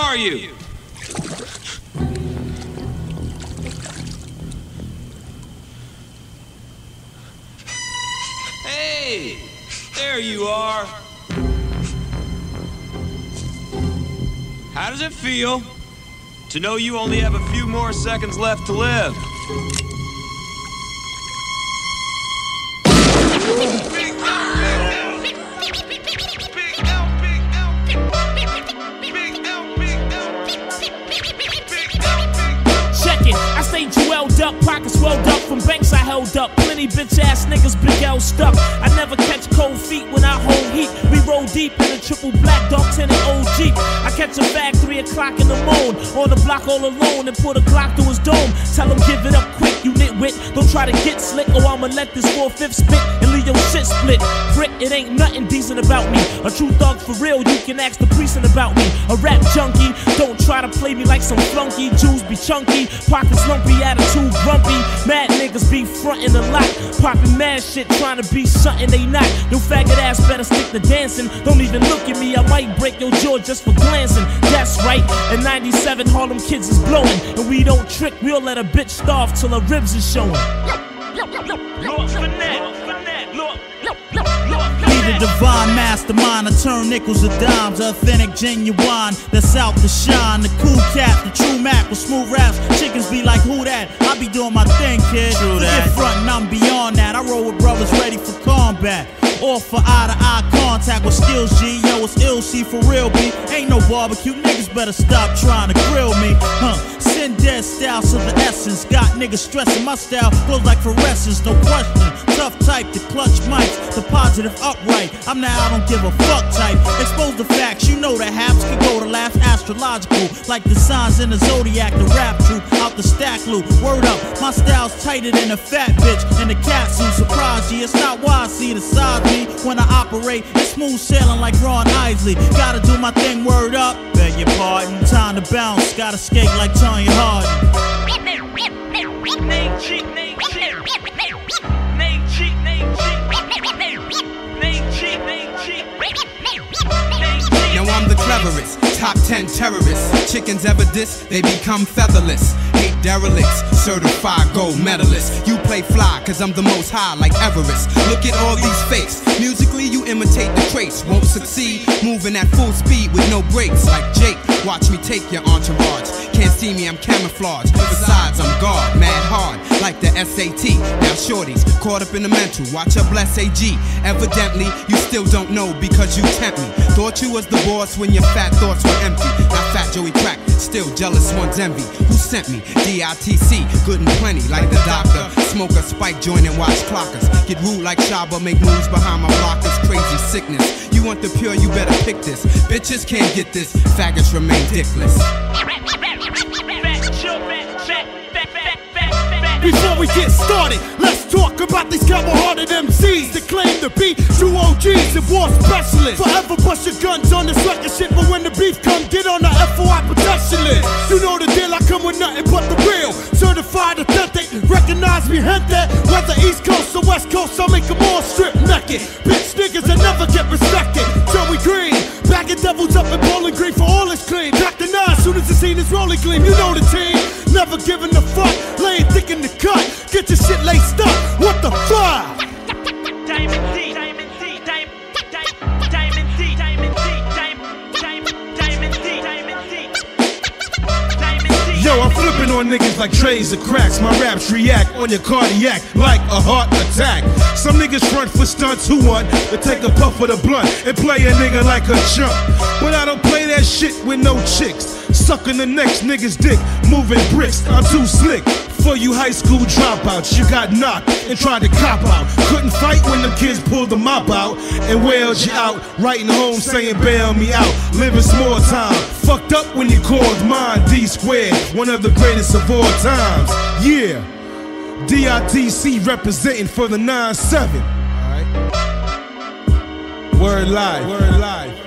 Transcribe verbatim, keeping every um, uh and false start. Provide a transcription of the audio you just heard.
are you? Hey, there you are. How does it feel to know you only have a few more seconds left to live? Check it, I stay jeweled up, pockets swelled up from banks I held up. Plenty bitch ass niggas, big L stuck. I never catch cold feet when I hold heat. We roll deep in a triple black dog tinted old Jeep. I catch a fag three o'clock in the morning on the block all alone and put a Glock through his dome. Tell him give it up quick, you nitwit. Don't try to get slick or I'ma let this four-fifth spit and leave your shit split. Prick, it ain't nothing decent about me. A true thug for real, you can ask the precinct about me. A rap junkie, don't try to play me like some flunky. Jews be chunky, pockets lumpy, attitude grumpy. Mad niggas be frontin' a lot, poppin' mad shit, trying to be something they not. Your faggot ass better stick to dancing. Don't even look at me, I might break your jaw just for glancing. That's right, in ninety-seven Harlem kids is blowing, and we don't trick, we'll let a bitch starve till her ribs is showing. Lord Finette, Lord, Be the divine mastermind, I turn nickels to dimes. Authentic, genuine, that's out to shine. The cool cat, the true Mac with smooth raps. Chickens be like, who that? I be doing my thing, kid. True that. Forget frontin', I'm beyond that. I roll with brothers ready for combat. All for eye-to-eye contact with skills, G. Yo, it's ill, C for real, B. Ain't no barbecue, niggas better stop trying to grill me. Huh, send dead style to the essence. Got niggas stressing my style, goes like fluorescence, no question. Tough type, the clutch mics, the positive upright. I'm now I don't give a fuck type. Expose the facts, you know that haps can go to laughs astrological. Like the signs in the zodiac, the rap troop, out the stack loop. Word up, my style's tighter than a fat bitch. And the cat suit surprise you, it's not why I see the size. When I operate, it's smooth sailing like Ron Isley. Gotta do my thing, word up. Beg your pardon, time to bounce. Gotta skate like Tanya Hardin. Now I'm the cleverest, top ten terrorists. Chickens ever diss, they become featherless. Hate derelicts, certified gold medalists. You play fly, cause I'm the most high like Everest. Look at all these fakes, musically you imitate the traits. Won't succeed, moving at full speed with no brakes. Like Jake, watch me take your entourage. Can't see me, I'm camouflaged. Besides, I'm God, mad hard, like the S A T. Now shorties, caught up in the mental, watch her bless A G. Evidently, you still don't know because you tempt me. Thought you was the boss when your fat thoughts were empty. Now fat Joey crack, still jealous one's envy. Who sent me? D I T C, good and plenty, like the doctor. Smoke a spike joint and watch clockers. Get rude like Shabba, make moves behind my blockers. Crazy sickness, you want the pure, you better pick this. Bitches can't get this, faggots remain dickless. Before we get started, let's talk about these coward-hearted M Cs that claim to be true O Gs and war specialists. Forever bust your guns on this record shit, but when the beef come, get on the F O I protection list. You know the deal, I come with nothing but the real. Certified authentic, recognize me, gente. Whether East Coast or West Coast, I'll make them all strip naked. Bitch niggas that never get respected. Joey Green, bagging devils up in Bowling Green for all it's clean. Back the nine, soon as the scene is rolling gleam, you know the team. Never giving a fuck, laying thick in the cut. Get your shit laced up, what the fuck? Diamond D, Diamond D, Diamond D, Diamond D, Diamond D, Diamond D, Diamond D. Yo, I'm flipping on niggas like trays of cracks. My raps react on your cardiac like a heart attack. Some niggas front for stunts who want to take a puff of the blunt and play a nigga like a chump. But I don't play that shit with no chicks. Sucking the next nigga's dick, moving bricks. I'm too slick. For you high school dropouts, you got knocked and tried to cop out. Couldn't fight when the kids pulled the mop out and wailed you out. Writing home saying bail me out. Living small time. Fucked up when you called mine D squared, one of the greatest of all times. Yeah, D I T C representing for the nine seven. Alright. Word live. Word live.